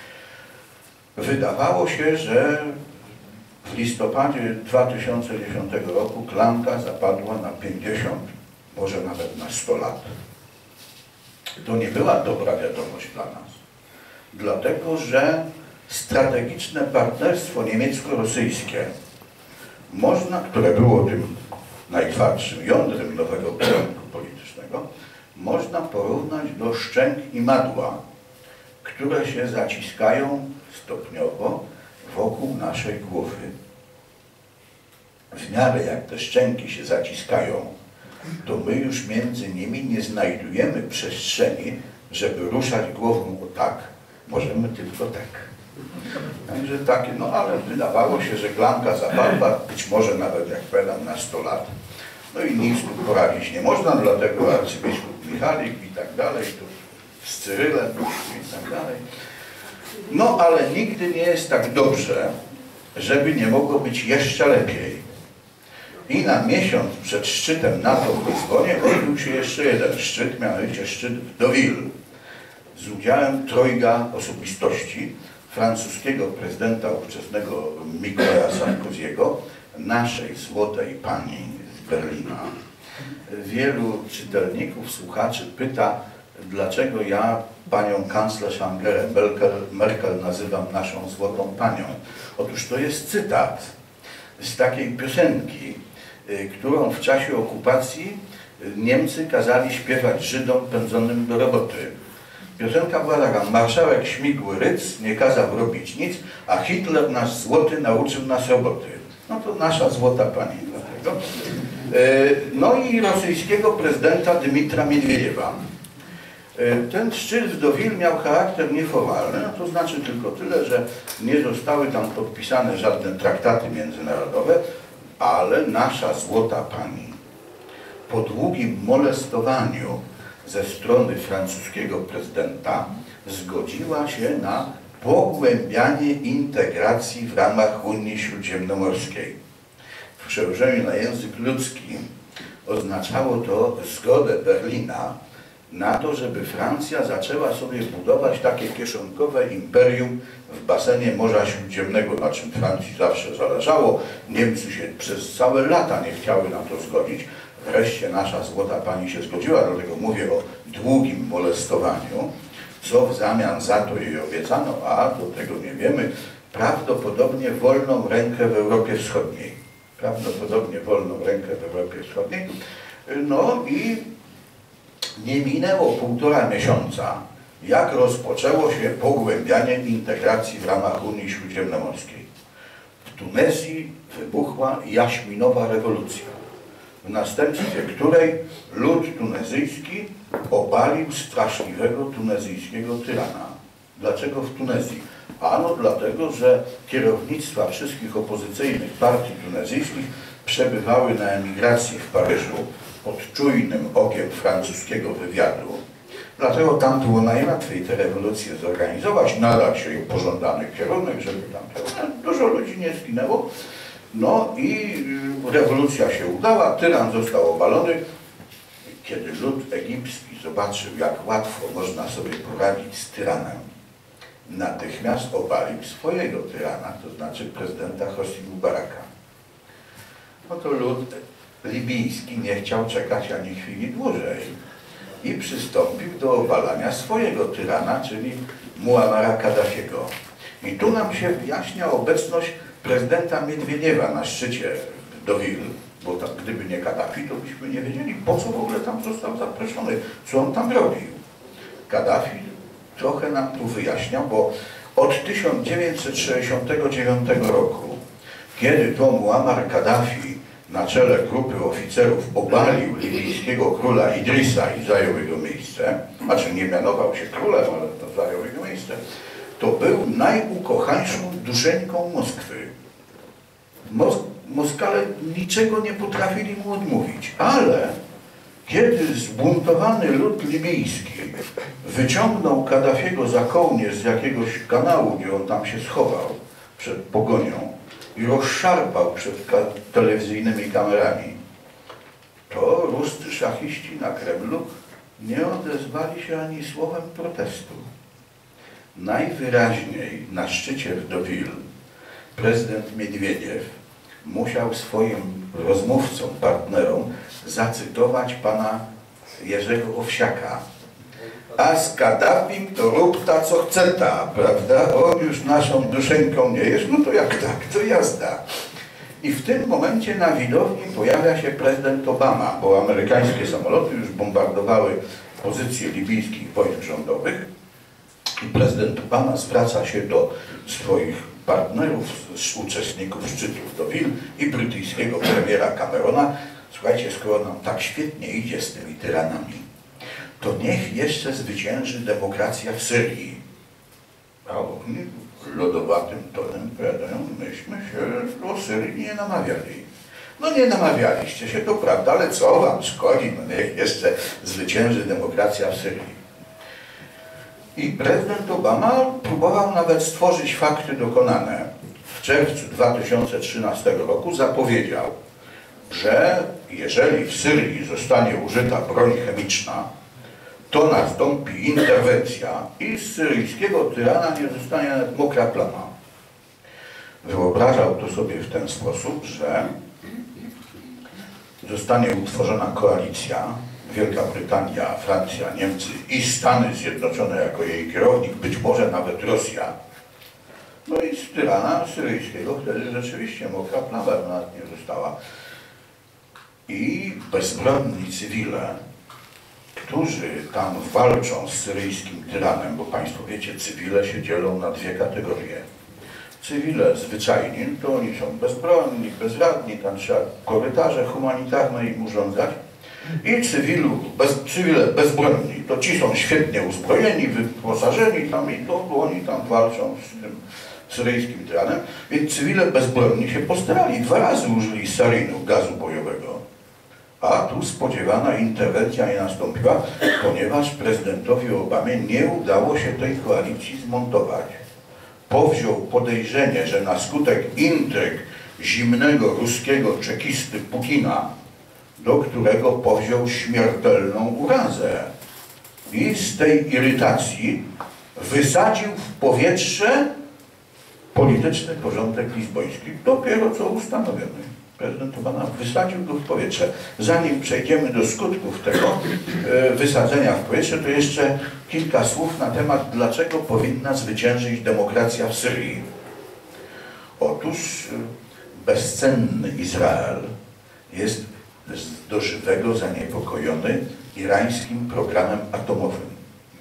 Speaker 2: Wydawało się, że w listopadzie dwa tysiące dziesiątego roku klamka zapadła na pięćdziesiąt, może nawet na sto lat. To nie była dobra wiadomość dla nas, dlatego że strategiczne partnerstwo niemiecko-rosyjskie, można, które było tym najtwardszym jądrem nowego porządku politycznego, można porównać do szczęk i madła, które się zaciskają stopniowo wokół naszej głowy. W miarę jak te szczęki się zaciskają, to my już między nimi nie znajdujemy przestrzeni, żeby ruszać głową o tak, możemy tylko tak. Także takie, no ale wydawało się, że klamka zapadła, być może nawet, jak powiadam, na sto lat. No i nic tu poradzić nie można, dlatego arcybiskup Michalik i tak dalej, tu z Cyrylem i tak dalej. No ale nigdy nie jest tak dobrze, żeby nie mogło być jeszcze lepiej. I na miesiąc przed szczytem NATO w Lizbonie odbył się jeszcze jeden szczyt, mianowicie szczyt w Deauville, z udziałem trojga osobistości, francuskiego prezydenta ówczesnego Nicolas Sarkozy'ego, naszej złotej pani z Berlina. Wielu czytelników, słuchaczy pyta, dlaczego ja panią kanclerz Angelę Merkel, Merkel nazywam naszą złotą panią. Otóż to jest cytat z takiej piosenki, którą w czasie okupacji Niemcy kazali śpiewać Żydom pędzonym do roboty. Piosenka była taka: marszałek śmigły Ryc nie kazał robić nic, a Hitler, nasz złoty, nauczył nas roboty. No to nasza złota pani dlatego. No i rosyjskiego prezydenta Dmitra Miedwiediewa. Ten szczyt w Deauville miał charakter nieformalny, no to znaczy tylko tyle, że nie zostały tam podpisane żadne traktaty międzynarodowe, ale nasza złota pani po długim molestowaniu ze strony francuskiego prezydenta zgodziła się na pogłębianie integracji w ramach Unii Śródziemnomorskiej. W przełożeniu na język ludzki oznaczało to zgodę Berlina na to, żeby Francja zaczęła sobie budować takie kieszonkowe imperium w basenie Morza Śródziemnego, na czym Francji zawsze zależało. Niemcy się przez całe lata nie chciały na to zgodzić. Wreszcie nasza złota pani się zgodziła, dlatego mówię o długim molestowaniu, co w zamian za to jej obiecano, a do tego nie wiemy, prawdopodobnie wolną rękę w Europie Wschodniej. Prawdopodobnie wolną rękę w Europie Wschodniej. No i nie minęło półtora miesiąca, jak rozpoczęło się pogłębianie integracji w ramach Unii Śródziemnomorskiej. W Tunezji wybuchła jaśminowa rewolucja, w następstwie której lud tunezyjski obalił straszliwego tunezyjskiego tyrana. Dlaczego w Tunezji? Ano dlatego, że kierownictwa wszystkich opozycyjnych partii tunezyjskich przebywały na emigracji w Paryżu pod czujnym okiem francuskiego wywiadu. Dlatego tam było najłatwiej tę rewolucję zorganizować, nadać jej pożądany kierunek, żeby tam dużo ludzi nie zginęło. No i rewolucja się udała, tyran został obalony. Kiedy lud egipski zobaczył, jak łatwo można sobie poradzić z tyranem, natychmiast obalił swojego tyrana, to znaczy prezydenta Hosni Mubaraka. No to lud libijski nie chciał czekać ani chwili dłużej i przystąpił do obalania swojego tyrana, czyli Muamara Kaddafiego. I tu nam się wyjaśnia obecność prezydenta Miedwiediewa na szczycie w Deauville, bo tam, gdyby nie Kaddafi, to byśmy nie wiedzieli, po co w ogóle tam został zaproszony, co on tam robił. Kaddafi trochę nam tu wyjaśniał, bo od tysiąc dziewięćset sześćdziesiątego dziewiątego roku, kiedy to Muammar Kaddafi na czele grupy oficerów obalił libijskiego króla Idrisa i zajął jego miejsce, znaczy nie mianował się królem, ale to zajął jego miejsce, to był najukochańszą duszeńką Moskwy. Mos Moskale niczego nie potrafili mu odmówić, ale kiedy zbuntowany lud libijski wyciągnął Kaddafiego za kołnierz z jakiegoś kanału, gdzie on tam się schował przed pogonią i rozszarpał przed ka telewizyjnymi kamerami, to ruscy szachiści na Kremlu nie odezwali się ani słowem protestu. Najwyraźniej na szczycie w Deauville prezydent Miedwiediew musiał swoim rozmówcom, partnerom zacytować pana Jerzego Owsiaka. A z Kaddafim to rób ta, co chce ta, prawda? On już naszą duszeńką nie jest, no to jak tak, to jazda. I w tym momencie na widowni pojawia się prezydent Obama, bo amerykańskie samoloty już bombardowały pozycje libijskich wojsk rządowych i prezydent Obama zwraca się do swoich partnerów, z uczestników szczytów Deauville i brytyjskiego premiera Camerona. Słuchajcie, skoro nam tak świetnie idzie z tymi tyranami, to niech jeszcze zwycięży demokracja w Syrii. A oni lodowatym tonem powiadają, myśmy się o Syrii nie namawiali. No nie namawialiście się, to prawda, ale co wam szkodzi, no niech jeszcze zwycięży demokracja w Syrii. I prezydent Obama próbował nawet stworzyć fakty dokonane. W czerwcu dwa tysiące trzynastego roku zapowiedział, że jeżeli w Syrii zostanie użyta broń chemiczna, to nastąpi interwencja i z syryjskiego tyrana nie zostanie nawet mokra plama. Wyobrażał to sobie w ten sposób, że zostanie utworzona koalicja, Wielka Brytania, Francja, Niemcy i Stany Zjednoczone jako jej kierownik, być może nawet Rosja. No i z tyrana syryjskiego wtedy rzeczywiście mokra plama nawet nie została. I bezbronni cywile, którzy tam walczą z syryjskim tyranem, bo państwo wiecie, cywile się dzielą na dwie kategorie. Cywile zwyczajni, to oni są bezbronni, bezradni, tam trzeba korytarze humanitarne im urządzać. I cywilu, bez, cywile bezbronni, to ci są świetnie uzbrojeni, wyposażeni tam i to, bo oni tam walczą z tym syryjskim tyranem. Więc cywile bezbronni się postarali, dwa razy użyli sarinu, gazu bojowego. A tu spodziewana interwencja nie nastąpiła, ponieważ prezydentowi Obamie nie udało się tej koalicji zmontować. Powziął podejrzenie, że na skutek intryg zimnego ruskiego czekisty Putina, do którego powziął śmiertelną urazę. I z tej irytacji wysadził w powietrze polityczny porządek lizboński. Dopiero co ustanowiony. Prezydent Obama wysadził go w powietrze. Zanim przejdziemy do skutków tego e, wysadzenia w powietrze, to jeszcze kilka słów na temat, dlaczego powinna zwyciężyć demokracja w Syrii. Otóż e, bezcenny Izrael jest do żywego zaniepokojony irańskim programem atomowym.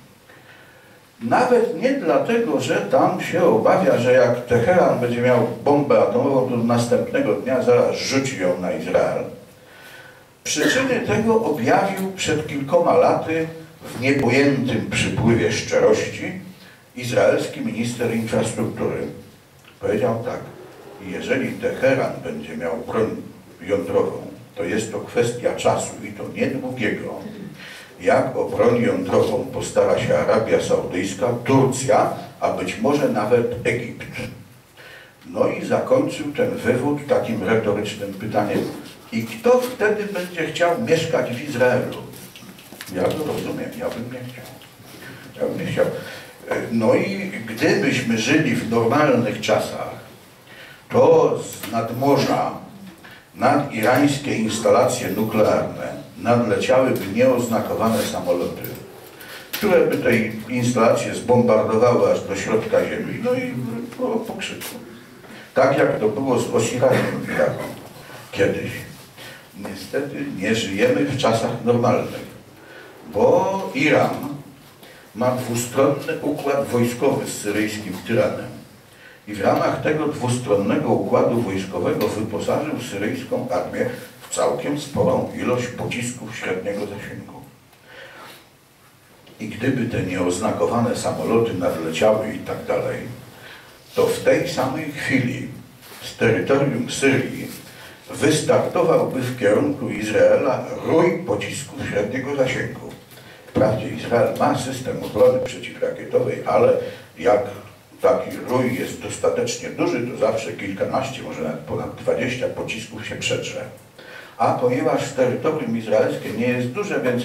Speaker 2: Nawet nie dlatego, że tam się obawia, że jak Teheran będzie miał bombę atomową, to następnego dnia zaraz rzuci ją na Izrael. Przyczyny tego objawił przed kilkoma laty w niepojętym przypływie szczerości izraelski minister infrastruktury. Powiedział tak: jeżeli Teheran będzie miał broń jądrową, to jest to kwestia czasu i to niedługiego. Jak o broń jądrową postara się Arabia Saudyjska, Turcja, a być może nawet Egipt. No i zakończył ten wywód takim retorycznym pytaniem: i kto wtedy będzie chciał mieszkać w Izraelu? Ja to rozumiem, ja bym nie chciał. Ja bym nie chciał. No i gdybyśmy żyli w normalnych czasach, to z nadmorza nad irańskie instalacje nuklearne nadleciałyby nieoznakowane samoloty, które by tej instalacje zbombardowały aż do środka ziemi, no i było pokrzyku. Tak jak to było z Osiraniem w Iraku kiedyś. Niestety nie żyjemy w czasach normalnych, bo Iran ma dwustronny układ wojskowy z syryjskim tyranem. I w ramach tego dwustronnego układu wojskowego wyposażył syryjską armię w całkiem sporą ilość pocisków średniego zasięgu. I gdyby te nieoznakowane samoloty nadleciały i tak dalej, to w tej samej chwili z terytorium Syrii wystartowałby w kierunku Izraela rój pocisków średniego zasięgu. Wprawdzie Izrael ma system obrony przeciwrakietowej, ale jak taki rój jest dostatecznie duży, to zawsze kilkanaście, może nawet ponad dwadzieścia pocisków się przetrze. A ponieważ terytorium izraelskie nie jest duże, więc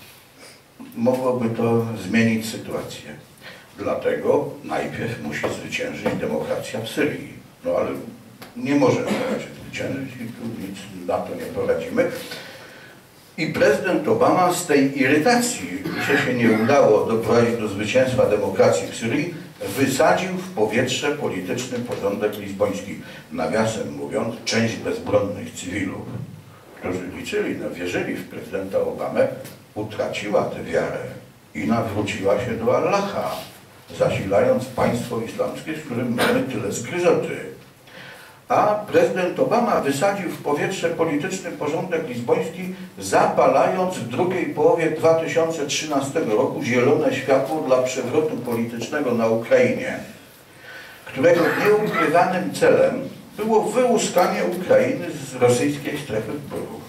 Speaker 2: mogłoby to zmienić sytuację. Dlatego najpierw musi zwyciężyć demokracja w Syrii. No ale nie może na razie zwyciężyć i tu nic na to nie poradzimy. I prezydent Obama z tej irytacji, że się nie udało doprowadzić do zwycięstwa demokracji w Syrii, wysadził w powietrze polityczny porządek lizboński. Nawiasem mówiąc, część bezbronnych cywilów, którzy liczyli, no, wierzyli w prezydenta Obamę, utraciła tę wiarę i nawróciła się do Allaha, zasilając państwo islamskie, z którym mamy tyle zgryzoty. A prezydent Obama wysadził w powietrze polityczny porządek lizboński, zapalając w drugiej połowie dwa tysiące trzynastego roku zielone światło dla przewrotu politycznego na Ukrainie, którego nieukrywanym celem było wyłuskanie Ukrainy z rosyjskiej strefy wpływów.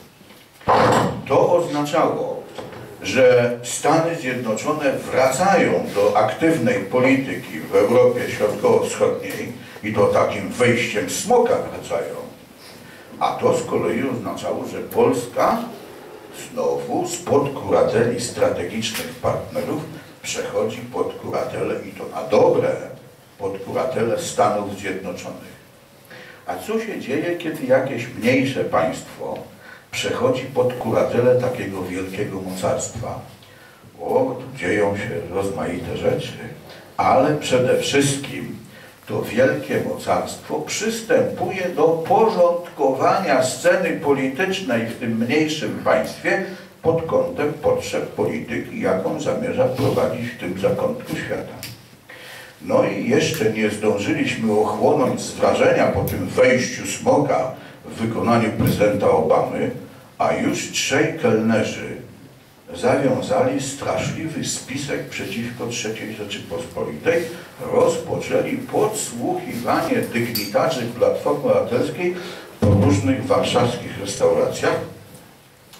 Speaker 2: To oznaczało, że Stany Zjednoczone wracają do aktywnej polityki w Europie Środkowo-Wschodniej i to takim wejściem smoka wracają. A to z kolei oznaczało, że Polska znowu spod kurateli strategicznych partnerów przechodzi pod kuratelę, i to na dobre, pod kuratelę Stanów Zjednoczonych. A co się dzieje, kiedy jakieś mniejsze państwo przechodzi pod kuratelę takiego wielkiego mocarstwa? O, tu dzieją się rozmaite rzeczy, ale przede wszystkim to wielkie mocarstwo przystępuje do porządkowania sceny politycznej w tym mniejszym państwie pod kątem potrzeb polityki, jaką zamierza prowadzić w tym zakątku świata. No i jeszcze nie zdążyliśmy ochłonąć z wrażenia po tym wejściu smoka w wykonaniu prezydenta Obamy, a już trzej kelnerzy zawiązali straszliwy spisek przeciwko trzeciej Rzeczypospolitej, rozpoczęli podsłuchiwanie dygnitarzy Platformy Obywatelskiej po różnych warszawskich restauracjach,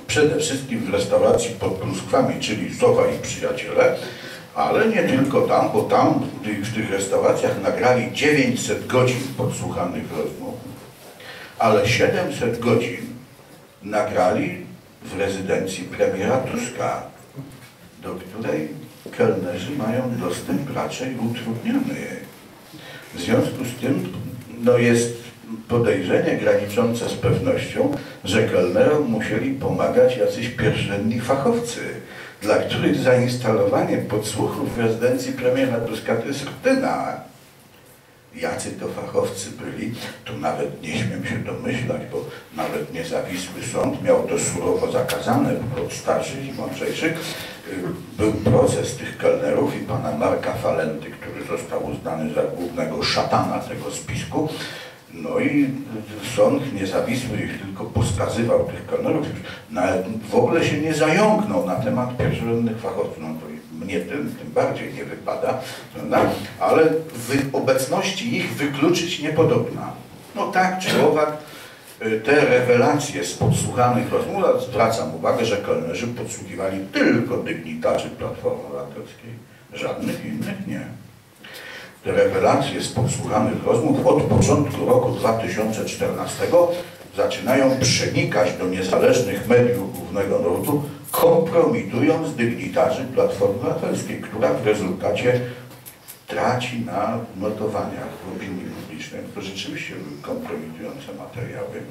Speaker 2: przede wszystkim w restauracji pod Pluskwami, czyli Sowa i Przyjaciele, ale nie tylko tam, bo tam w tych, w tych restauracjach nagrali dziewięćset godzin podsłuchanych rozmów, ale siedemset godzin nagrali w rezydencji premiera Tuska, do której kelnerzy mają dostęp raczej utrudniony. W związku z tym no jest podejrzenie graniczące z pewnością, że kelnerom musieli pomagać jacyś pierwszenni fachowcy, dla których zainstalowanie podsłuchów w rezydencji premiera Tuska to jest rutyna. Jacy to fachowcy byli, to nawet nie śmiem się domyślać, bo nawet niezawisły sąd miał to surowo zakazane wobec starszych i mądrzejszych. Był proces tych kelnerów i pana Marka Falenty, który został uznany za głównego szatana tego spisku. No i sąd niezawisły ich tylko poskazywał tych kelnerów, nawet w ogóle się nie zająknął na temat pierwszorzędnych fachowców. No to mnie tym, tym bardziej nie wypada, prawda? Ale w obecności ich wykluczyć niepodobna. No tak czy owak, te rewelacje z podsłuchanych rozmów, zwracam uwagę, że kelnerzy podsłuchiwali tylko dygnitarzy Platformy Obywatelskiej, żadnych innych nie. Te rewelacje z podsłuchanych rozmów od początku roku dwa tysiące czternastego zaczynają przenikać do niezależnych mediów głównego nurtu, kompromitując dygnitarzy Platformy Obywatelskiej, która w rezultacie traci na notowaniach w opinii publicznej. To rzeczywiście były kompromitujące materiały.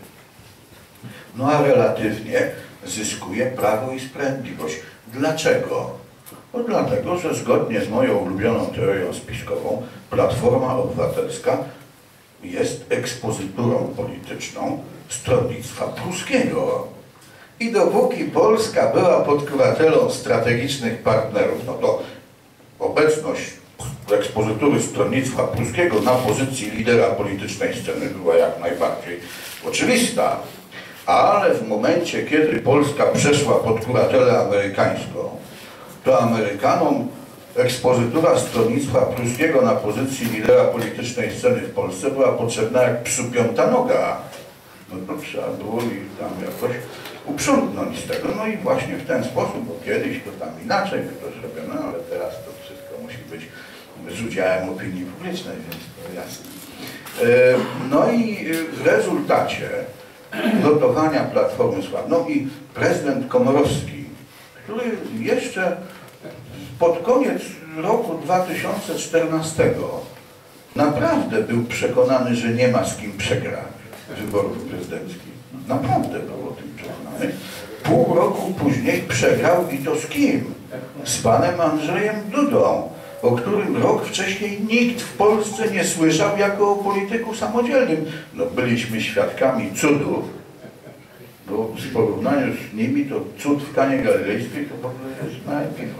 Speaker 2: No a relatywnie zyskuje Prawo i Sprawiedliwość. Dlaczego? No dlatego, że zgodnie z moją ulubioną teorią spiskową Platforma Obywatelska jest ekspozyturą polityczną Stronnictwa Pruskiego. I dopóki Polska była pod kuratelą strategicznych partnerów, no to obecność ekspozytury Stronnictwa Pruskiego na pozycji lidera politycznej sceny była jak najbardziej oczywista. Ale w momencie, kiedy Polska przeszła pod kuratelę amerykańską, to Amerykanom ekspozytura Stronnictwa Pruskiego na pozycji lidera politycznej sceny w Polsce była potrzebna jak psu piąta noga. No to trzeba było ich tam jakoś uprzątnąć z tego. No i właśnie w ten sposób, bo kiedyś to tam inaczej by to zrobiono, ale teraz to wszystko musi być z udziałem opinii publicznej, więc to jasne. No i w rezultacie notowania Platformy słab. No i prezydent Komorowski, który jeszcze pod koniec roku dwa tysiące czternastego naprawdę był przekonany, że nie ma z kim przegrać wyborów prezydenckich. Naprawdę był o tym przekonany. Pół roku później przegrał i to z kim? Z panem Andrzejem Dudą, o którym rok wcześniej nikt w Polsce nie słyszał jako o polityku samodzielnym. No byliśmy świadkami cudów, bo w porównaniu z nimi to cud w Kanie Galilejskiej to w ogóle jest najpierw.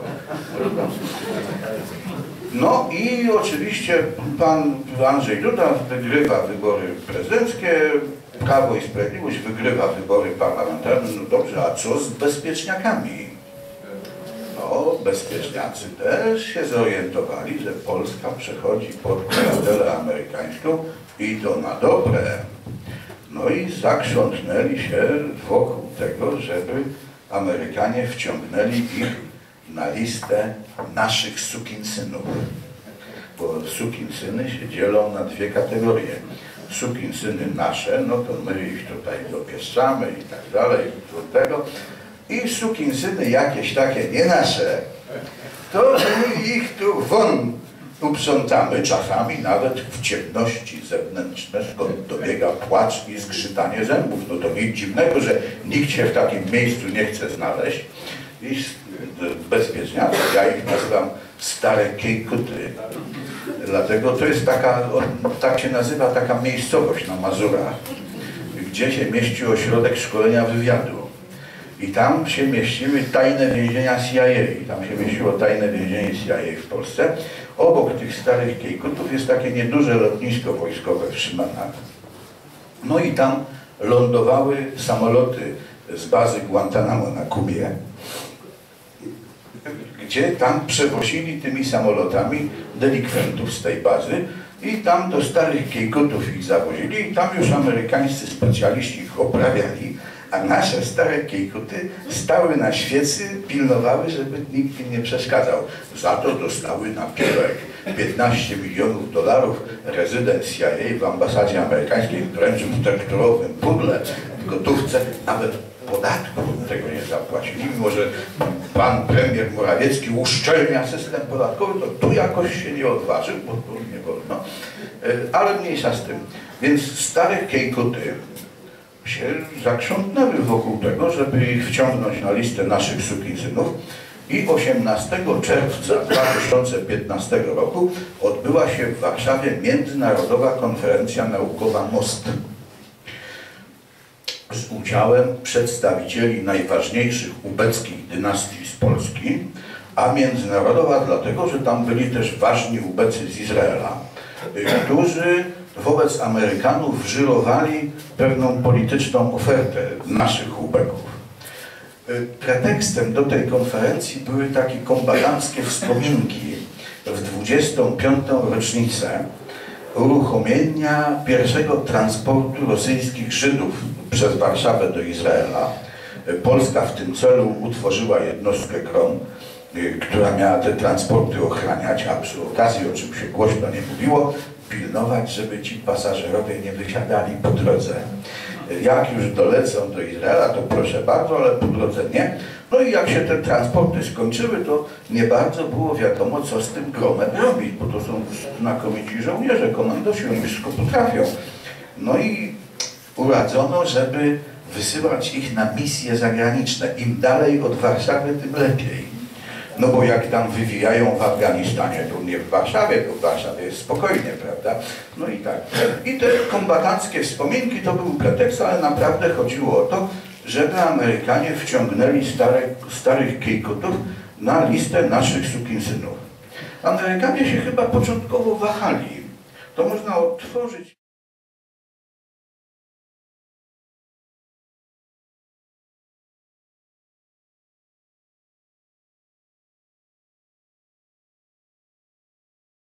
Speaker 2: No i oczywiście pan Andrzej Duda wygrywa wybory prezydenckie, Prawo i Sprawiedliwość wygrywa wybory parlamentarne. No dobrze, a co z bezpieczniakami? No, bezpieczniacy też się zorientowali, że Polska przechodzi pod kuratelę amerykańską i to na dobre. No i zakrzątnęli się wokół tego, żeby Amerykanie wciągnęli ich na listę naszych sukinsynów. Bo sukinsyny się dzielą na dwie kategorie. Sukinsyny nasze, no to my ich tutaj dopieszczamy i tak dalej, do tego. I sukinsyny jakieś takie nie nasze, to my ich tu won uprzątamy, czasami nawet w ciemności zewnętrzne, skąd dobiega płacz i zgrzytanie zębów. No to nic dziwnego, że nikt się w takim miejscu nie chce znaleźć. I bezpieczniacy, ja ich nazywam stare kiejkuty. Dlatego to jest taka, tak się nazywa taka miejscowość na Mazurach, gdzie się mieści ośrodek szkolenia wywiadu. I tam się mieściły tajne więzienia C I A. Tam się mieściło tajne więzienie C I A w Polsce. Obok tych starych kiejkutów jest takie nieduże lotnisko wojskowe w Szymanach. No i tam lądowały samoloty z bazy Guantanamo na Kubie, gdzie tam przewozili tymi samolotami delikwentów z tej bazy i tam do starych kiejkutów ich zawozili i tam już amerykańscy specjaliści ich oprawiali, a nasze stare kiejkuty stały na świecy, pilnowały, żeby nikt im nie przeszkadzał. Za to dostały napiwek piętnaście milionów dolarów. Rezydent C I A w ambasadzie amerykańskiej wręcz w tekturowym pudle, w gotówce, nawet podatku tego nie zapłacili, mimo że pan premier Morawiecki uszczelnia system podatkowy, to tu jakoś się nie odważył, bo tu nie wolno, ale mniejsza z tym. Więc stare kiejkuty się zakrzątnęły wokół tego, żeby ich wciągnąć na listę naszych sukinsynów i osiemnastego czerwca dwa tysiące piętnastego roku odbyła się w Warszawie Międzynarodowa Konferencja Naukowa MOST z udziałem przedstawicieli najważniejszych ubeckich dynastii z Polski, a międzynarodowa dlatego, że tam byli też ważni ubecy z Izraela, którzy wobec Amerykanów żyrowali pewną polityczną ofertę naszych ubeków. Pretekstem do tej konferencji były takie kombatanckie wspominki w dwudziestą piątą rocznicę uruchomienia pierwszego transportu rosyjskich Żydów przez Warszawę do Izraela. Polska w tym celu utworzyła jednostkę GROM, która miała te transporty ochraniać, a przy okazji, o czym się głośno nie mówiło, pilnować, żeby ci pasażerowie nie wysiadali po drodze. Jak już dolecą do Izraela, to proszę bardzo, ale po drodze nie. No i jak się te transporty skończyły, to nie bardzo było wiadomo, co z tym gromem robić, bo to są znakomici żołnierze, komandosi, oni wszystko potrafią. No i uradzono, żeby wysyłać ich na misje zagraniczne. Im dalej od Warszawy, tym lepiej. No bo jak tam wywijają w Afganistanie, to nie w Warszawie, to w Warszawie jest spokojnie, prawda? No i tak. I te kombatanckie wspominki to był pretekst, ale naprawdę chodziło o to, żeby Amerykanie wciągnęli stare, starych kiejkutów na listę naszych sukinsynów. Amerykanie się chyba początkowo wahali. To można odtworzyć.